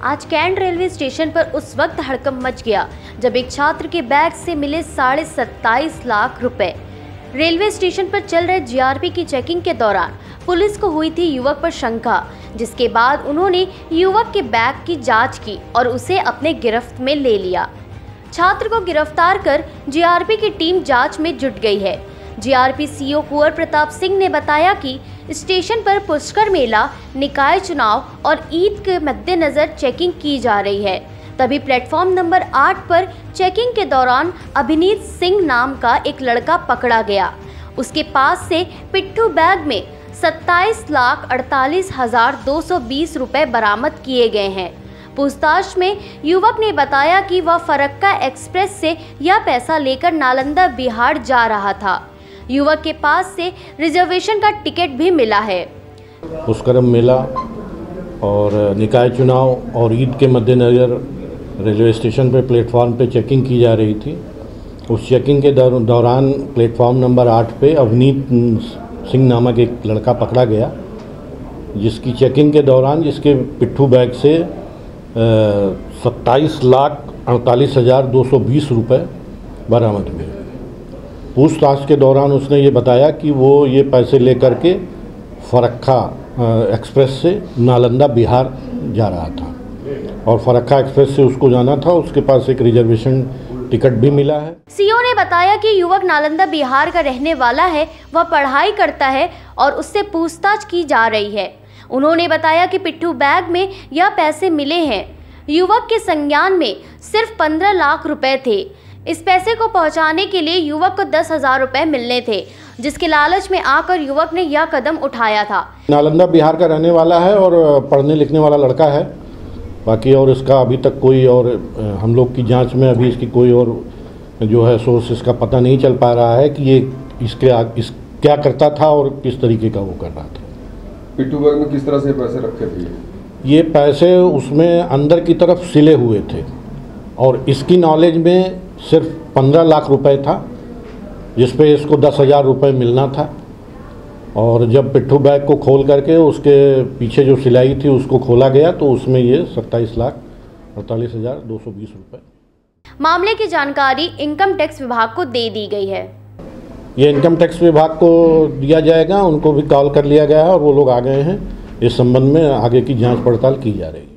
आज cantt railway station पर उस वक्त हड़कंप मच गया जब एक छात्र के बैग से मिले 27.5 लाख रुपए। रेलवे स्टेशन पर चल रहे जीआरपी की चेकिंग के दौरान पुलिस को हुई थी युवक पर शंका, जिसके बाद उन्होंने युवक के बैग की जांच की और उसे अपने गिरफ्त में ले लिया। छात्र को गिरफ्तार कर जीआरपी की टीम जांच में जुट गई है। जीआरपी सीओ कुंवर प्रताप सिंह ने बताया कि स्टेशन पर पुष्कर मेला, निकाय चुनाव और ईद के मद्देनजर चेकिंग की जा रही है। तभी प्लेटफॉर्म नंबर 8 पर चेकिंग के दौरान अभिनीत सिंह नाम का एक लड़का पकड़ा गया। उसके पास से पिट्ठू बैग में 27,48,220 रुपए बरामद किए गए हैं। पूछताछ में युवक ने बताया कि वह फरक्का एक्सप्रेस से यह पैसा लेकर नालंदा बिहार जा रहा था। युवक के पास से रिजर्वेशन का टिकट भी मिला है। पुष्कर मेला और निकाय चुनाव और ईद के मद्देनज़र रेलवे स्टेशन पर प्लेटफॉर्म पे चेकिंग की जा रही थी। उस चेकिंग के दौरान प्लेटफॉर्म नंबर 8 पे अभिनीत सिंह नामक एक लड़का पकड़ा गया, जिसकी चेकिंग के दौरान जिसके पिट्ठू बैग से 27,48,220 रुपये बरामद हुए। पूछताछ के दौरान उसने ये बताया कि वो ये पैसे लेकर के फरक्का एक्सप्रेस से नालंदा बिहार जा रहा था और फरक्का एक्सप्रेस से उसको जाना था। उसके पास एक रिजर्वेशन टिकट भी मिला है। सीओ ने बताया कि युवक नालंदा बिहार का रहने वाला है, वह पढ़ाई करता है और उससे पूछताछ की जा रही है। उन्होंने बताया कि पिट्ठू बैग में यह पैसे मिले हैं। युवक के संज्ञान में सिर्फ 15 लाख रुपए थे। इस पैसे को पहुंचाने के लिए युवक को 10,000 रुपए मिलने थे, जिसके लालच में आकर युवक ने यह कदम उठाया था। नालंदा बिहार का रहने वाला है और पढ़ने लिखने वाला लड़का है। बाकी और इसका अभी तक कोई और हम लोग की जांच में अभी इसकी कोई और जो है सोर्स इसका पता नहीं चल पा रहा है कि ये क्या करता था और किस तरीके का वो कर रहा था। पिट्ठू बैग में किस तरह से पैसे रखे थे? ये पैसे उसमें अंदर की तरफ सिले हुए थे और इसकी नॉलेज में सिर्फ 15 लाख रुपए था, जिसपे इसको 10,000 रुपये मिलना था। और जब पिट्ठू बैग को खोल करके उसके पीछे जो सिलाई थी उसको खोला गया तो उसमें ये 27,48,220 रुपये। मामले की जानकारी इनकम टैक्स विभाग को दे दी गई है। ये इनकम टैक्स विभाग को दिया जाएगा, उनको भी कॉल कर लिया गया है और वो लोग आ गए हैं। इस संबंध में आगे की जांच पड़ताल की जा रही है।